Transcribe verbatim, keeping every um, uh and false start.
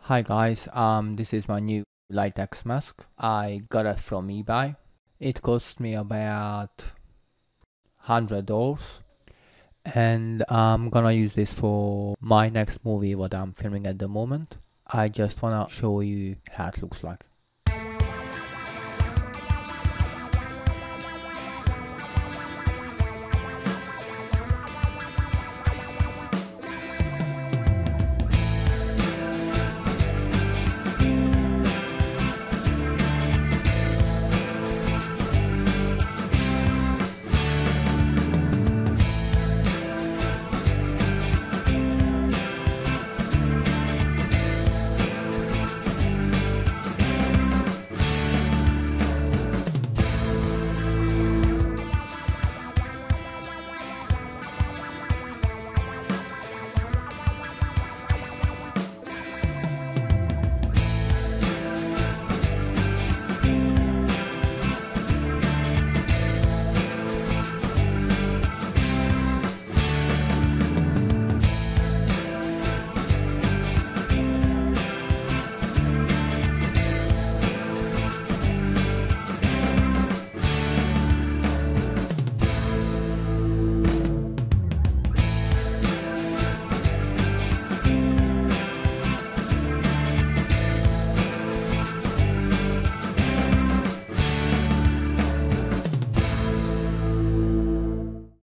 Hi guys, um, this is my new Latex mask. I got it from eBay. It cost me about hundred dollars, and I'm gonna use this for my next movie, what I'm filming at the moment. I just wanna show you how it looks like.